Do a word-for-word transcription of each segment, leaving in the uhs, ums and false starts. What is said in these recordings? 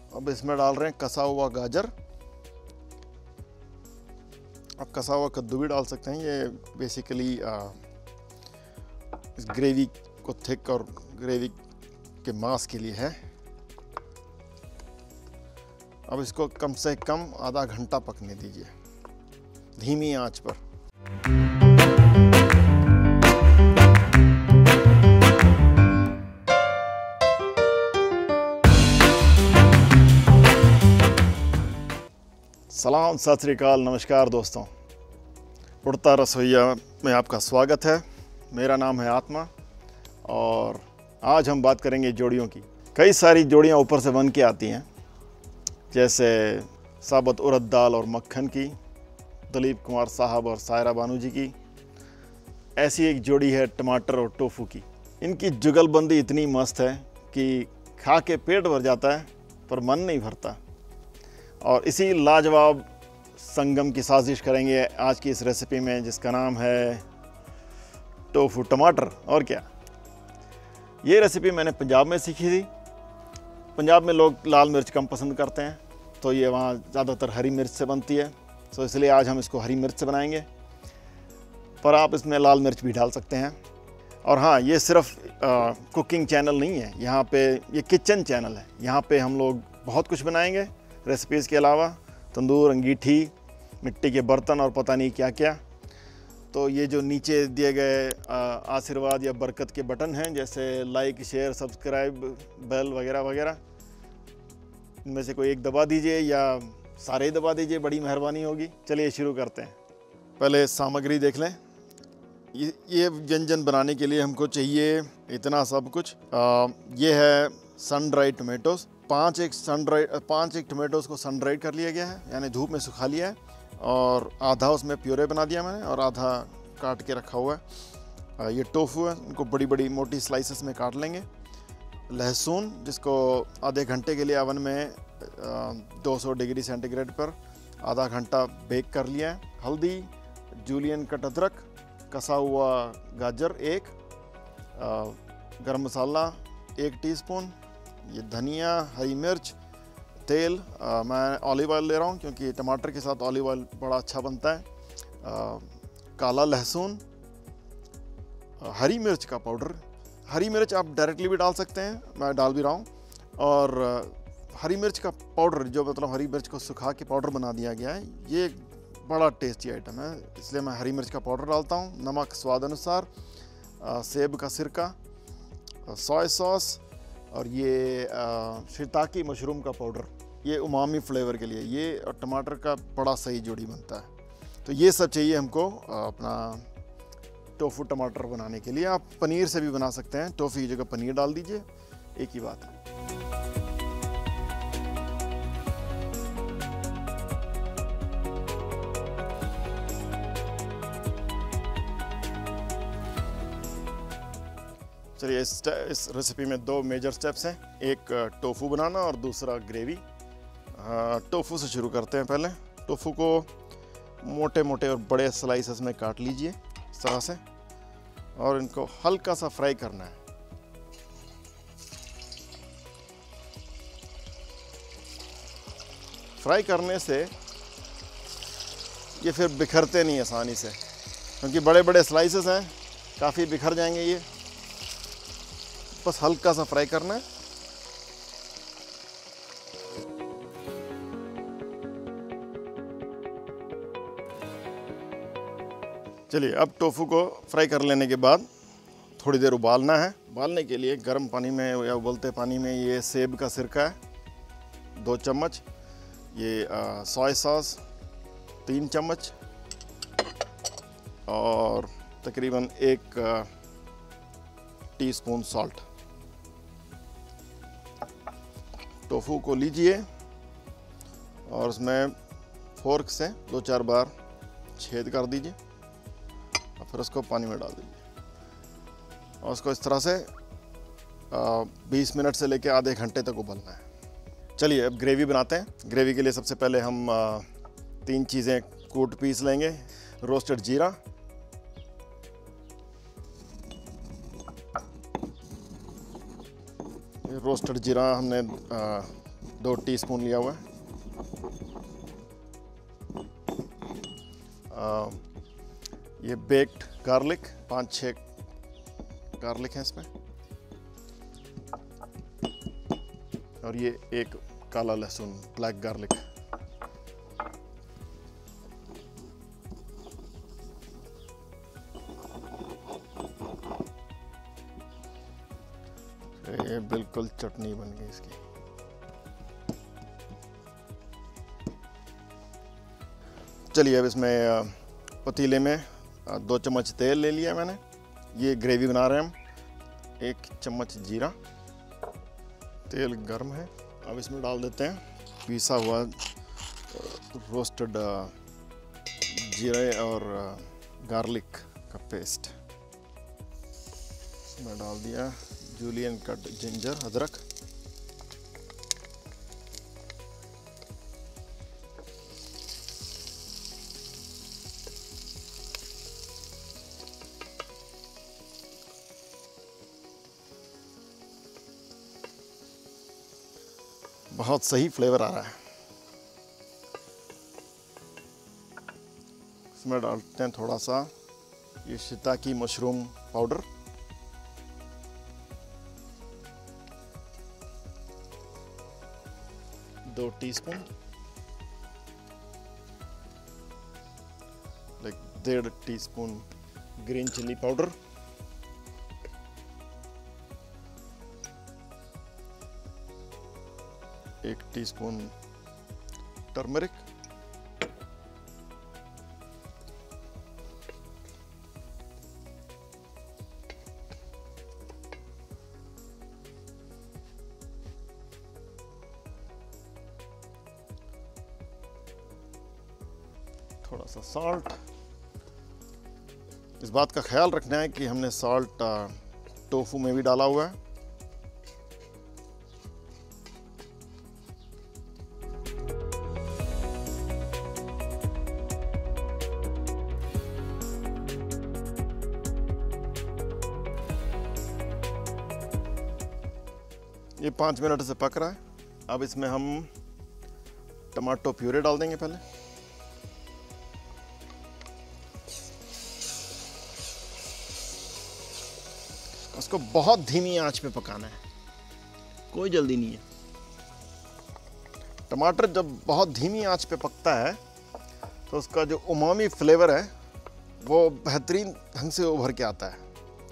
अब इसमें डाल रहे हैं कसा हुआ गाजर। आप कसा हुआ कद्दू भी डाल सकते हैं। ये बेसिकली इस ग्रेवी को थिक और ग्रेवी के मांस के लिए है। अब इसको कम से कम आधा घंटा पकने दीजिए धीमी आंच पर। सलाम, सत श्री अकाल, नमस्कार दोस्तों। उड़ता रसोइया में आपका स्वागत है। मेरा नाम है आत्मा और आज हम बात करेंगे जोड़ियों की। कई सारी जोड़ियां ऊपर से बन के आती हैं, जैसे साबुत उड़द दाल और मक्खन की, दिलीप कुमार साहब और सायरा बानू जी की। ऐसी एक जोड़ी है टमाटर और टोफू की। इनकी जुगलबंदी इतनी मस्त है कि खा के पेट भर जाता है पर मन नहीं भरता। और इसी लाजवाब संगम की साजिश करेंगे आज की इस रेसिपी में, जिसका नाम है टोफू टमाटर। और क्या, ये रेसिपी मैंने पंजाब में सीखी थी। पंजाब में लोग लाल मिर्च कम पसंद करते हैं, तो ये वहाँ ज़्यादातर हरी मिर्च से बनती है, तो इसलिए आज हम इसको हरी मिर्च से बनाएंगे। पर आप इसमें लाल मिर्च भी डाल सकते हैं। और हाँ, ये सिर्फ आ, कुकिंग चैनल नहीं है, यहाँ पे ये किचन चैनल है। यहाँ पे हम लोग बहुत कुछ बनाएंगे रेसिपीज़ के अलावा, तंदूर, अंगीठी, मिट्टी के बर्तन और पता नहीं क्या क्या। तो ये जो नीचे दिए गए आशीर्वाद या बरकत के बटन हैं, जैसे लाइक, शेयर, सब्सक्राइब, बेल वगैरह वगैरह, इनमें से कोई एक दबा दीजिए या सारे ही दबा दीजिए, बड़ी मेहरबानी होगी। चलिए शुरू करते हैं। पहले सामग्री देख लें। ये ये व्यंजन बनाने के लिए हमको चाहिए इतना सब कुछ। आ, ये है सन ड्राई टोमेटोज़। पाँच एक सन ड्राई पाँच एक टोमेटोज़ को सन ड्राइड कर लिया गया है, यानी धूप में सुखा लिया है। और आधा उसमें प्योरे बना दिया मैंने और आधा काट के रखा हुआ है। ये टोफू है, इनको बड़ी बड़ी मोटी स्लाइसेस में काट लेंगे। लहसुन, जिसको आधे घंटे के लिए ओवन में दो सौ डिग्री सेंटीग्रेड पर आधा घंटा बेक कर लिया है। हल्दी, जूलियन कट अदरक, कसा हुआ गाजर एक, गरम मसाला एक टीस्पून, ये धनिया, हरी मिर्च, तेल। आ, मैं ऑलिव ऑयल ले रहा हूँ क्योंकि टमाटर के साथ ऑलिव ऑयल बड़ा अच्छा बनता है। आ, काला लहसुन, हरी मिर्च का पाउडर। हरी मिर्च आप डायरेक्टली भी डाल सकते हैं, मैं डाल भी रहा हूँ। और आ, हरी मिर्च का पाउडर, जो मतलब हरी मिर्च को सुखा के पाउडर बना दिया गया है, ये एक बड़ा टेस्टी आइटम है, इसलिए मैं हरी मिर्च का पाउडर डालता हूँ। नमक स्वाद अनुसार, आ, सेब का सिरका, सोया सॉस, और ये शिताकी मशरूम का पाउडर, ये उमामी फ्लेवर के लिए। ये और टमाटर का बड़ा सही जोड़ी बनता है। तो ये सब चाहिए हमको अपना टोफू टमाटर बनाने के लिए। आप पनीर से भी बना सकते हैं, टोफू की जगह पनीर डाल दीजिए, एक ही बात है। चलिए, इस इस रेसिपी में दो मेजर स्टेप्स हैं, एक टोफू बनाना और दूसरा ग्रेवी। टोफू से शुरू करते हैं। पहले टोफू को मोटे मोटे और बड़े स्लाइसेस में काट लीजिए इस तरह से, और इनको हल्का सा फ्राई करना है। फ्राई करने से ये फिर बिखरते नहीं आसानी से, क्योंकि बड़े बड़े स्लाइसेस हैं, काफ़ी बिखर जाएंगे ये। बस हल्का सा फ्राई करना है। चलिए, अब टोफू को फ्राई कर लेने के बाद थोड़ी देर उबालना है। उबालने के लिए गर्म पानी में या उबलते पानी में ये सेब का सिरका है दो चम्मच, ये सोया सॉस तीन चम्मच, और तकरीबन एक टीस्पून सॉल्ट। टोफू को लीजिए और उसमें फोर्क से दो चार बार छेद कर दीजिए और फिर उसको पानी में डाल दीजिए, और उसको इस तरह से बीस मिनट से लेकर आधे घंटे तक उबलना है। चलिए, अब ग्रेवी बनाते हैं। ग्रेवी के लिए सबसे पहले हम आ, तीन चीज़ें कूट पीस लेंगे। रोस्टेड जीरा, रोस्टेड जीरा हमने आ, दो टीस्पून लिया हुआ है। आ, ये बेक्ड गार्लिक, पाँच छः गार्लिक हैं इसमें, और ये एक काला लहसुन, ब्लैक गार्लिक। ये बिल्कुल चटनी बन गई इसकी। चलिए अब इसमें पतीले में दो चम्मच तेल ले लिया मैंने। ये ग्रेवी बना रहे हैं हम। एक चम्मच जीरा, तेल गर्म है। अब इसमें डाल देते हैं पिसा हुआ रोस्टेड जीरे और गार्लिक का पेस्ट। इसमें डाल दिया जूलियन कट जिंजर, अदरक। बहुत सही फ्लेवर आ रहा है। इसमें डालते हैं थोड़ा सा ये शिताकी मशरूम पाउडर, दो टीस्पून, लाइक डेढ़ टीस्पून ग्रीन चिली पाउडर, एक टीस्पून टर्मरिक, थोड़ा सा सॉल्ट। इस बात का ख्याल रखना है कि हमने सॉल्ट टोफू में भी डाला हुआ है। ये पाँच मिनट से पक रहा है। अब इसमें हम टमाटो प्यूरे डाल देंगे पहले। उसको बहुत धीमी आंच पे पकाना है, कोई जल्दी नहीं है। टमाटर जब बहुत धीमी आंच पे पकता है तो उसका जो उमामी फ्लेवर है वो बेहतरीन ढंग से उभर के आता है।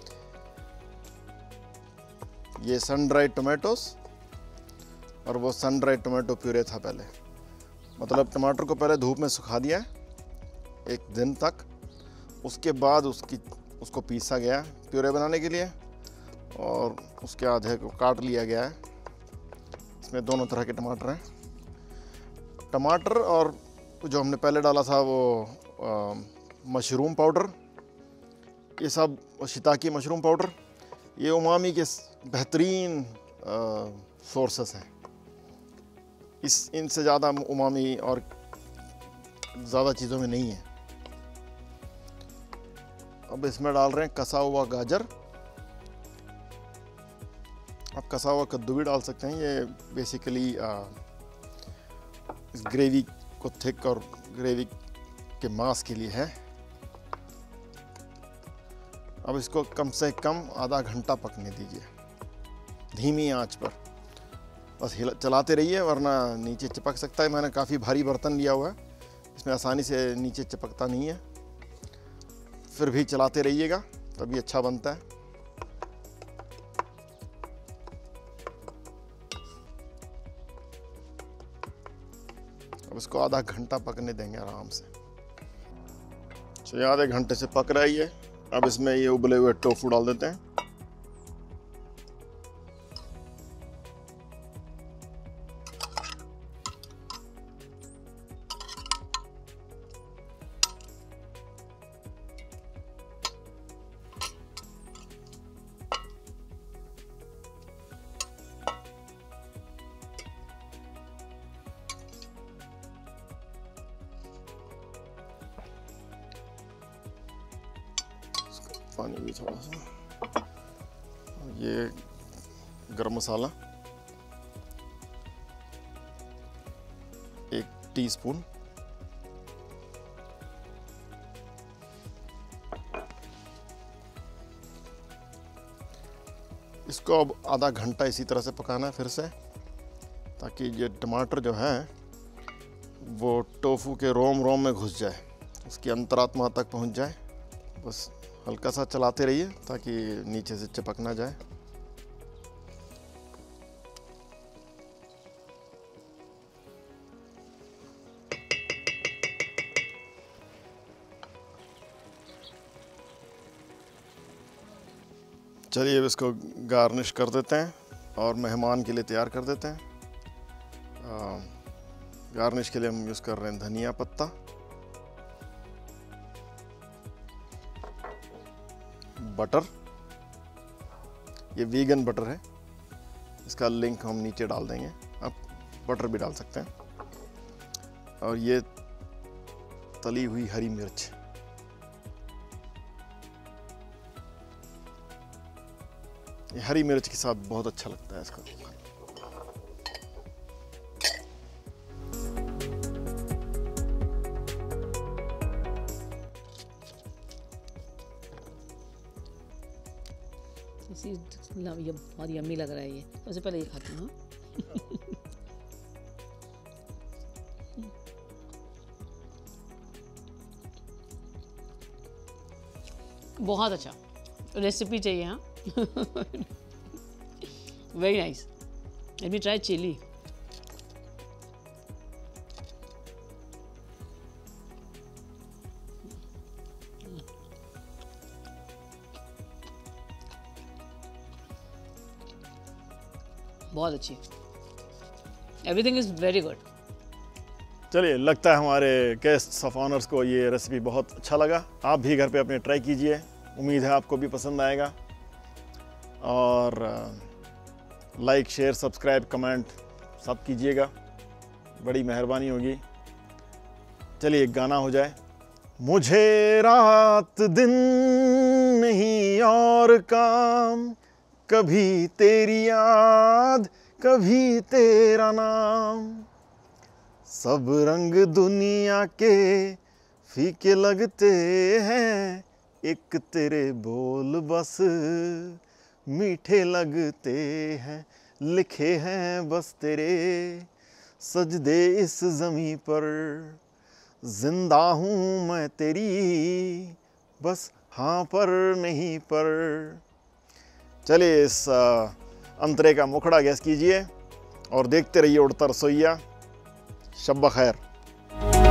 ये सन ड्राइड टोमेटोस और वो सन ड्राइड टोमेटो प्यूरे था पहले। मतलब टमाटर को पहले धूप में सुखा दिया है एक दिन तक, उसके बाद उसकी उसको पीसा गया प्यूरे बनाने के लिए, और उसके आधे को काट लिया गया है। इसमें दोनों तरह के टमाटर हैं। टमाटर और जो हमने पहले डाला था वो आ, मशरूम पाउडर, ये सब शिताकी मशरूम पाउडर, ये उमामी के बेहतरीन सोर्सेस हैं। इस इनसे ज़्यादा उमामी और ज़्यादा चीज़ों में नहीं है। अब इसमें डाल रहे हैं कसा हुआ गाजर। आप कसा हुआ कद्दू भी डाल सकते हैं। ये बेसिकली इस ग्रेवी को थिक और ग्रेवी के मांस के लिए है। अब इसको कम से कम आधा घंटा पकने दीजिए धीमी आंच पर। बस हिला चलाते रहिए वरना नीचे चिपक सकता है। मैंने काफ़ी भारी बर्तन लिया हुआ है, इसमें आसानी से नीचे चिपकता नहीं है। फिर भी चलाते रहिएगा तभी अच्छा बनता है। अब इसको आधा घंटा पकने देंगे आराम से। चलिए आधे घंटे से पक रहा है ये। अब इसमें ये उबले हुए टोफू डाल देते हैं। पानी भी थोड़ा सा, ये गरम मसाला, टीस्पून। इसको अब आधा घंटा इसी तरह से पकाना है फिर से, ताकि ये टमाटर जो है वो टोफू के रोम रोम में घुस जाए, उसकी अंतरात्मा तक पहुंच जाए। बस हल्का सा चलाते रहिए ताकि नीचे से चिपक ना जाए। चलिए अब इसको गार्निश कर देते हैं और मेहमान के लिए तैयार कर देते हैं। आ, गार्निश के लिए हम यूज़ कर रहे हैं धनिया पत्ता, बटर, ये वीगन बटर है, इसका लिंक हम नीचे डाल देंगे, आप बटर भी डाल सकते हैं। और ये तली हुई हरी मिर्च, ये हरी मिर्च के साथ बहुत अच्छा लगता है इसका। ये बहुत यम्मी लग रहा है। ये सबसे पहले ये खाती हूँ। बहुत अच्छा, रेसिपी चाहिए। हाँ very nice. Let me try chilli. बहुत अच्छी, एवरीथिंग इज़ वेरी गुड। चलिए, लगता है हमारे गेस्ट ऑफ ऑनर्स को ये रेसिपी बहुत अच्छा लगा। आप भी घर पे अपने ट्राई कीजिए, उम्मीद है आपको भी पसंद आएगा। और लाइक, शेयर, सब्सक्राइब, कमेंट सब कीजिएगा, बड़ी मेहरबानी होगी। चलिए एक गाना हो जाए। मुझे रात दिन नहीं और काम, कभी तेरी याद कभी तेरा नाम, सब रंग दुनिया के फीके लगते हैं, एक तेरे बोल बस मीठे लगते हैं, लिखे हैं बस तेरे सजदे इस ज़मीं पर, जिंदा हूँ मैं तेरी बस हाँ पर नहीं पर। चलिए इस अंतरे का मुखड़ा गैस कीजिए और देखते रहिए उड़ता रसोइया। शब ब खैर।